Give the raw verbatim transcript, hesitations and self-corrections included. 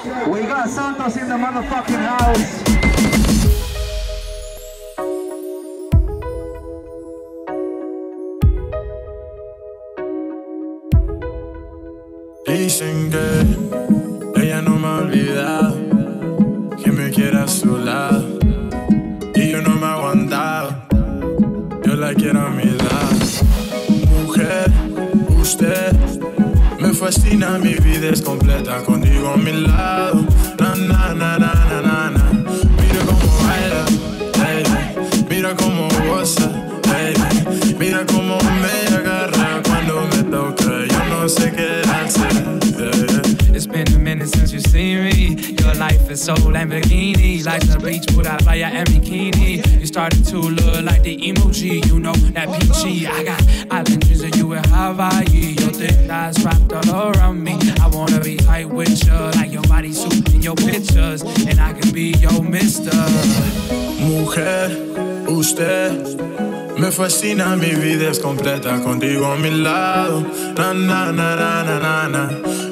We got Santos in the motherfucking house. Dicen que ella no me ha olvidado, que me quiere a su lado, y yo no me he aguantado, yo la quiero a mi lado. Mujer, usted me fascina, mi vida es completa contigo a mi lado. Na, na, na, na, na, na, na. Mira cómo baila, baby. Mira cómo goza, baby. Mira cómo me agarra cuando me toca, yo no sé qué hacer. It's been a minute since you seen me. Your life is so Lamborghini, like the beach without fire and bikini. You started to look like the emoji, you know that peachy. I got island dreams of you in Hawaii. Your thick thighs wrapped all around me. I wanna be tight with you, like your bodysuit in your pictures, and I can be your mister. Mujer, usted me fascina, mi vida es completa contigo a mi lado. Na, na, na, na, na, na, na.